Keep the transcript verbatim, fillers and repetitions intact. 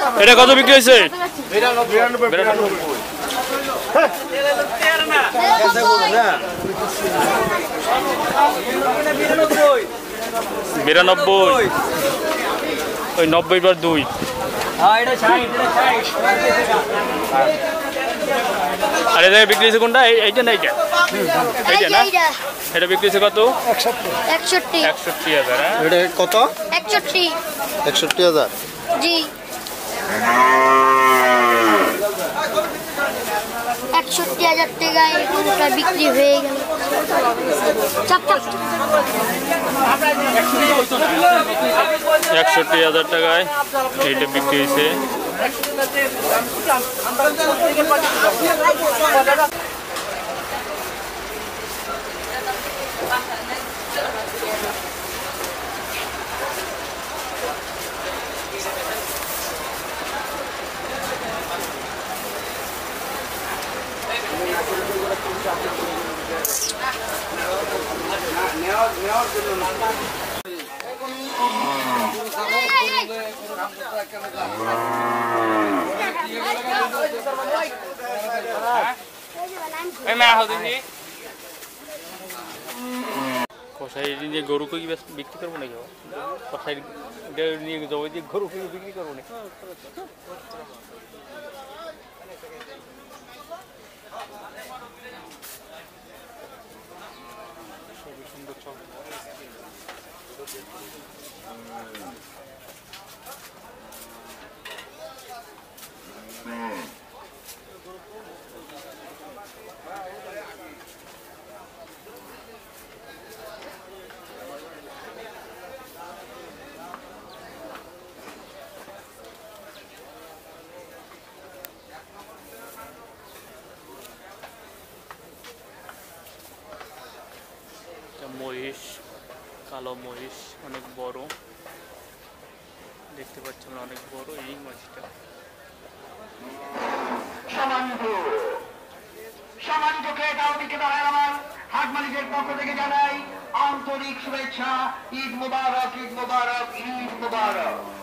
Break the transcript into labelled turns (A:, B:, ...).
A: এটা কত বিক্রি হয়েছে? বিরানব্বই। ওই নব্বই বার দুই। আর এটা বিক্রি হয়েছে কোনটা? এইটা না এইটা? এইটা না? এটা বিক্রি হয়েছে কত?
B: একষট্টি।
A: একষট্টি হাজার।
C: এটা কত?
B: একষট্টি।
C: একষট্টি হাজার।
B: জি। একষট্টি হাজার টাকায় গরুটা বিক্রি হয়ে গেল। চাপ চাপ।
A: একষট্টি হাজার টাকায় এইটা বিক্রি হয়েছে। কষাই নিয়ে গরুকে কি বিক্রি করবো নাকি? কষাই নিয়ে জবাই দিয়ে গরুকে বিক্রি করবো নাকি? খুবই সুন্দর চল। মহিষ, কালো মহিষ, অনেক বড় দেখতে পাচ্ছি আমরা, অনেক বড় এই মহিষটা।
D: হাট মালিকের পক্ষ থেকে জানাই আন্তরিক শুভেচ্ছা। ঈদ মুবারক, ঈদ মুবারক, ঈদ মুবারক।